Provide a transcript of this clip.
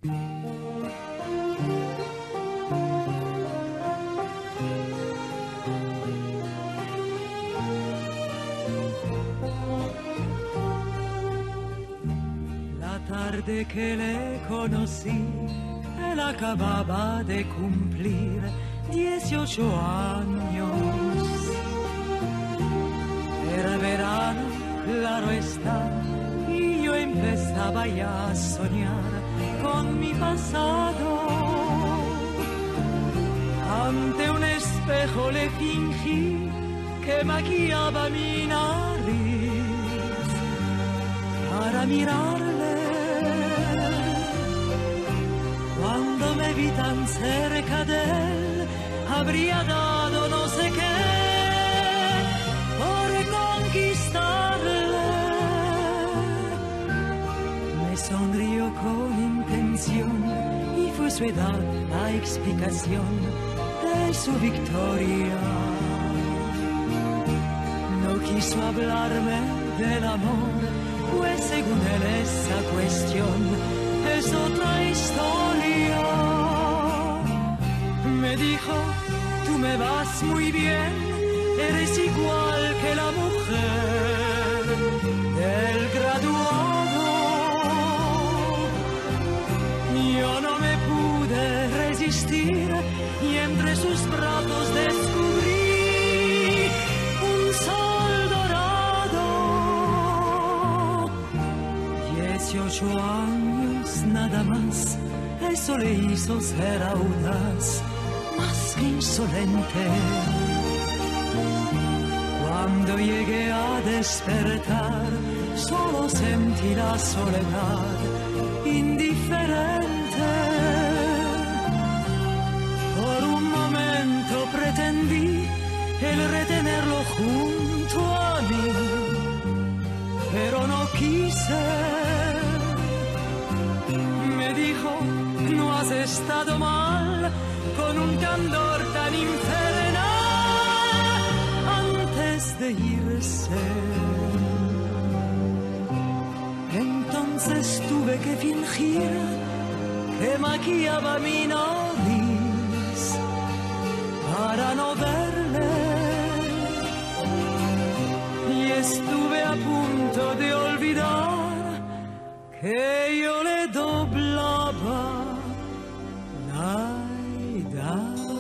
La tarde que le conocí, él acababa de cumplir 18 años. Era verano, claro está, y yo empezaba ya a soñar con mi pasado. Ante un espejo le fingí que maquillaba mi nariz para mirarle. Cuando me vi tan cerca de él, habría dado no sé qué por conquistarle. Me sonrió con intención y fue su edad la explicación de su victoria. No quiso hablarme del amor, pues según él esa cuestión es otra historia. Me dijo, tú me vas muy bien, eres igual que la mujer del graduado. Yo no me pude resistir y entre sus brazos descubrí un sol dorado. 18 años nada más, eso le hizo ser audaz, más que insolente. Cuando llegué a despertar, solo sentí la soledad indiferente. Por un momento pretendí el retenerlo junto a mí, pero no quise. Me dijo, no has estado mal, con un candor tan infernal antes de irse. Entonces tuve que fingir que maquillaba mi nariz para no verle, y estuve a punto de olvidar que yo le doblaba la edad.